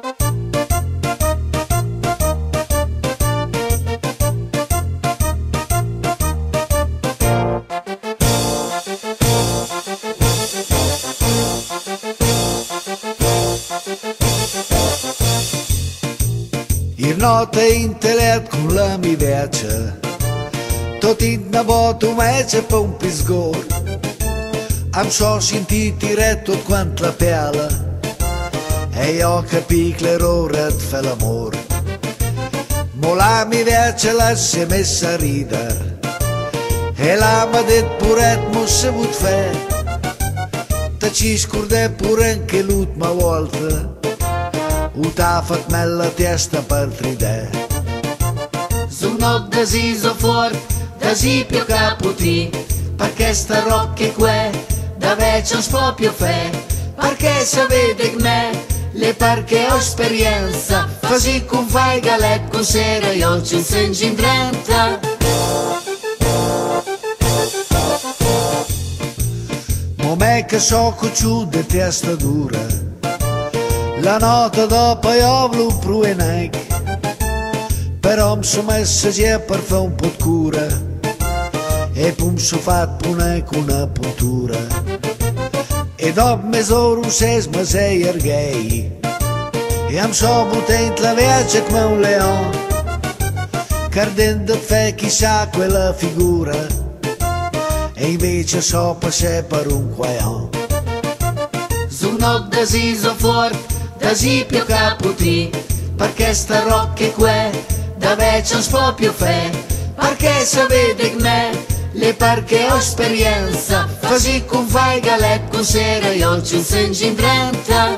Ieri notte in telet con la mia vecchia, tot in una volta un mezzo per un pisgor. Am so sentito diretto quanto la pella, e io capì che l'errore fa l'amore. Ma la mia vecchia la si è messa a ridere, e la mi ha detto pure che non si vuol fare. Te ci scordai pure anche l'ultima volta, u t'ha fatto nella testa per tridere. Sono deciso fuori, così più caputi, perché sta rocca qua, da vecchio non si può più fare, perché se vede che me, le perché ho esperienza, così con fai galette con sera, io ci insegno in 30. Ma me che so che c'ho di testa dura, la notte dopo io volevo provare, però mi sono messo già per fare un po' di cura, e poi mi sono fatto una puntura. E dopo mezz'ora mi sei ergei, e mi sono buttato la vecchia come un leone, cardendo fe chissà quella figura, e invece so passare per un guaion. Sono deciso fuori, così più caputi, perché sta rocca qua, da vecchio non si può più fare, perché se vede che me, le perché ho esperienza, così con fai galette con sera, io ci insegno in 30.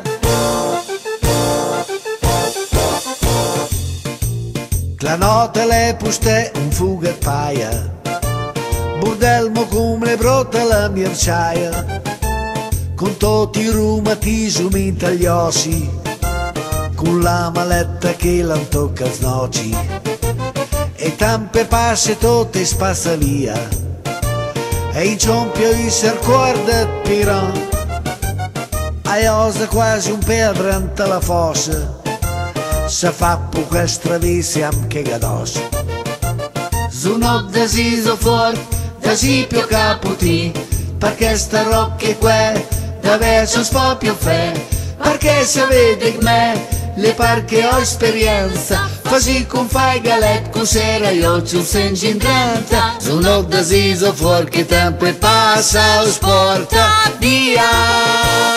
La notte le puste un fuga di paia, bordelmo come le brotte la mirciaia, con tutti i reumatismi intagliosi, con la maletta che la tocca snocci, e tampe passe tutte spazza via, e in ciampio i sercorda piran, e osa quasi un pedrante la fossa, se fa poca stravese anche gados. Sono deciso fuori, così più caputi, perché sta rocca qua, da vecchio non si può più fare, perché se vede che me, le perché ho esperienza, così con fai galette con sera, io ci insegno in 30. Sono deciso fuori che tempo passa, o sporta via.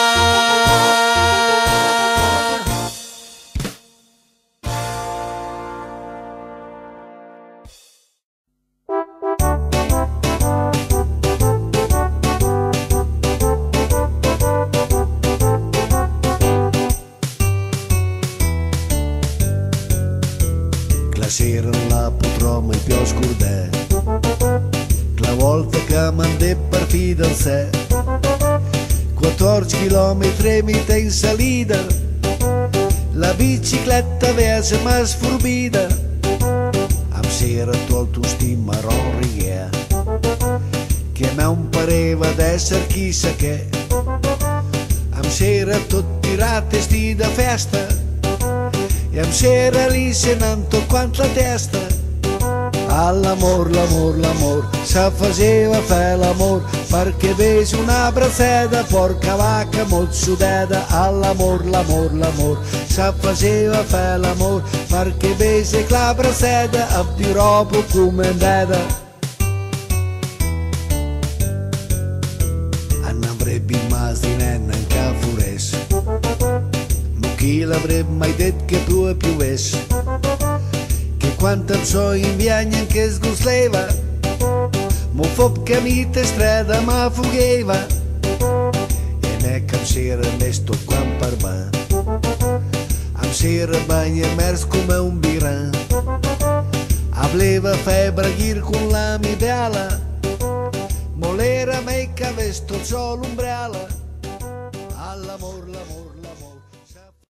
La sera non la potrò mai più scordare, la volta che m'andai per fidanzare, 14 chilometri mita in salita, la bicicletta verso ma sfurbita, am sera tolto sti marron righe, che non pareva d'essere chissà che, am sera tutti tirate sti da festa, e am sera lì se non quanto la testa, all'amor, l'amor, l'amor, se faceva fare l'amor, perché vesi una brazzetta, porca vacca molto sudata, all'amor, l'amor, l'amor, se faceva fare l'amor, perché vesi la brazzetta, a di roba come andata. Non avrebbe mai neanche a furesse, chi l'avrebbe mai detto che più es, che quanto so in viagno che sgusleva, mo fop che mi te strada ma fugheva, e ne che sera mesto qua per me, am sera bagna mers come un biran, aveva febbre gir con la mia bella, mo l'era mai che vesto solo umbrella, all'amor, l'amor.